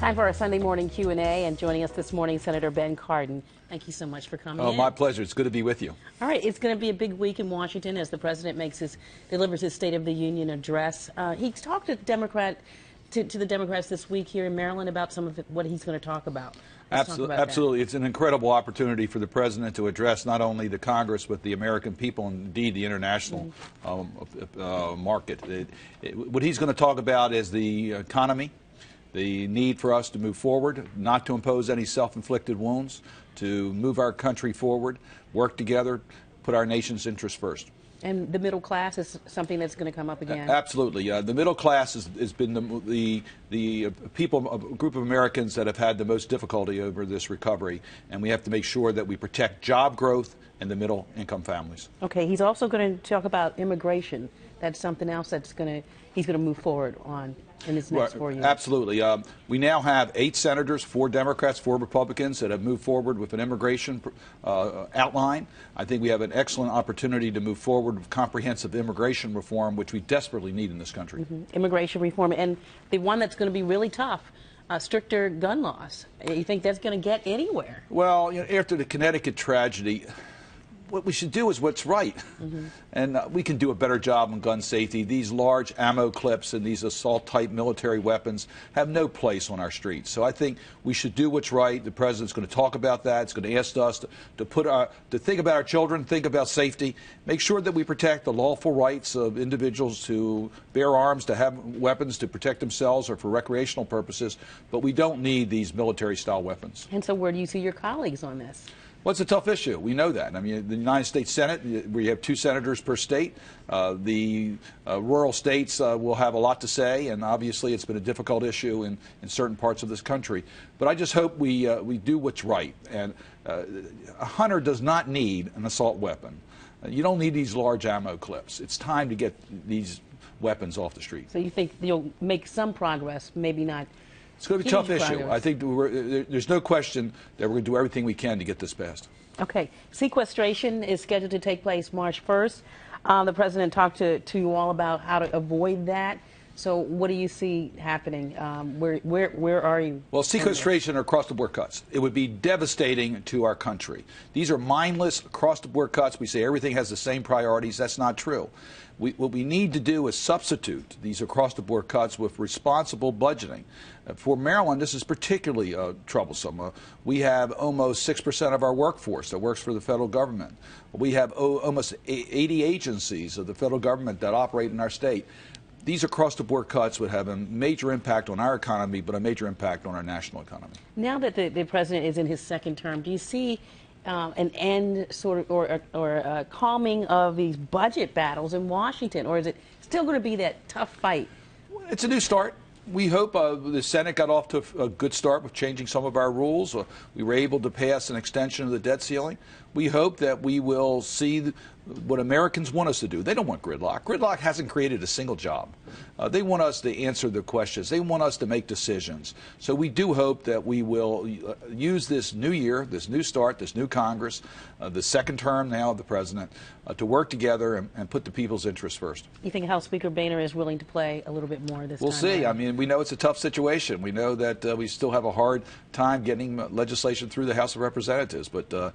Time for our Sunday morning Q and A, and joining us this morning, Senator Ben Cardin. Thank you so much for coming. Oh, in. my pleasure. It's good to be with you. All right, it's going to be a big week in Washington as the president delivers his State of the Union address. He's talked to the Democrats this week here in Maryland about some of what he's going to talk about. Absolutely. It's an incredible opportunity for the president to address not only the Congress, but the American people and indeed the international market. What he's going to talk about is the economy, the need for us to move forward, not to impose any self-inflicted wounds, to move our country forward, work together, put our nation's interests first. And the middle class is something that's going to come up again. Absolutely. The middle class has been the people, a group of Americans that have had the most difficulty over this recovery, and we have to make sure that we protect job growth and the middle income families. Okay. He's also going to talk about immigration. That's something else he's going to move forward on in his next 4 years. Absolutely. We now have 8 senators, 4 Democrats, 4 Republicans that have moved forward with an immigration outline. I think we have an excellent opportunity to move forward with comprehensive immigration reform, which we desperately need in this country. Immigration reform, and the one that's going to be really tough, stricter gun laws. You think that's going to get anywhere? Well, after the Connecticut tragedy, what we should do is what's right. And we can do a better job on gun safety. These large ammo clips and these assault-type military weapons have no place on our streets. So I think we should do what's right. The president's going to talk about that. It's going to ask us to think about our children, think about safety, make sure that we protect the lawful rights of individuals to bear arms, to have weapons to protect themselves or for recreational purposes. But we don't need these military-style weapons. And so where do you see your colleagues on this? Well, it's a tough issue. We know that. I mean, the United States Senate, we have 2 senators per state. The rural states will have a lot to say, and obviously it's been a difficult issue in certain parts of this country. But I just hope we do what's right. And a hunter does not need an assault weapon. You don't need these large ammo clips. It's time to get these weapons off the street. So you think you'll make some progress, maybe not? It's going to be a tough issue. I think there's no question that we're going to do everything we can to get this passed. Okay. Sequestration is scheduled to take place March 1st. The president talked to you all about how to avoid that. So what do you see happening? Where are you? Well, sequestration are across-the-board cuts. It would be devastating to our country. These are mindless across-the-board cuts. We say everything has the same priorities. That's not true. What we need to do is substitute these across-the-board cuts with responsible budgeting. For Maryland, this is particularly troublesome. We have almost 6% of our workforce that works for the federal government. We have almost 80 agencies of the federal government that operate in our state. These across-the-board cuts would have a major impact on our economy, but a major impact on our national economy. Now that the president is in his second term, do you see an end or a calming of these budget battles in Washington, or is it still going to be that tough fight? It's a new start. We hope the Senate got off to a good start with changing some of our rules. We were able to pass an extension of the debt ceiling. We hope that we will see what Americans want us to do. They don't want gridlock. Gridlock hasn't created a single job. They want us to answer their questions. They want us to make decisions. So we do hope that we will use this new year, this new start, this new Congress, the second term now of the president, to work together and put the people's interests first. You think House Speaker Boehner is willing to play a little bit more this time? We'll see. I mean, we know it's a tough situation. We know that we still have a hard time getting legislation through the House of Representatives, but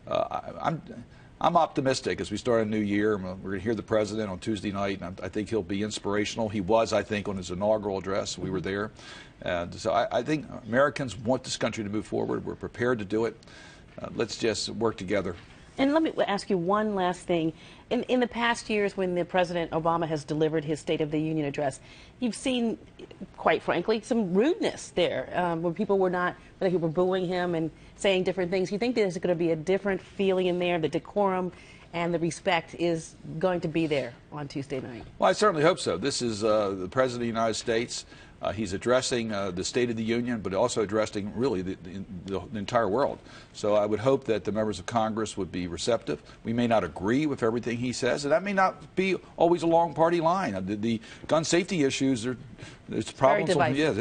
I'm optimistic as we start a new year. We're going to hear the president on Tuesday night, and I think he'll be inspirational. He was, I think, on his inaugural address. We were there. And so I think Americans want this country to move forward. We're prepared to do it. Let's just work together. And let me ask you one last thing. In the past years when the President Obama has delivered his State of the Union address, you've seen, quite frankly, some rudeness there, where people were booing him and saying different things. You think there's going to be a different feeling in there, the decorum and the respect is going to be there on Tuesday night? Well, I certainly hope so. This is the President of the United States. He's addressing the State of the Union, but also addressing really the entire world. So I would hope that the members of Congress would be receptive. We may not agree with everything he says, and that may not be always a long party line. The gun safety issues, there's problems.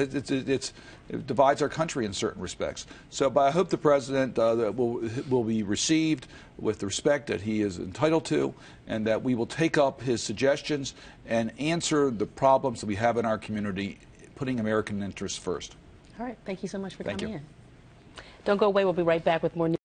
It divides our country in certain respects. So, but I hope the president will be received with the respect that he is entitled to, and that we will take up his suggestions and answer the problems that we have in our community, putting American interests first. All right. Thank you so much for Thank coming you. in. Don't go away. We'll be right back with more news.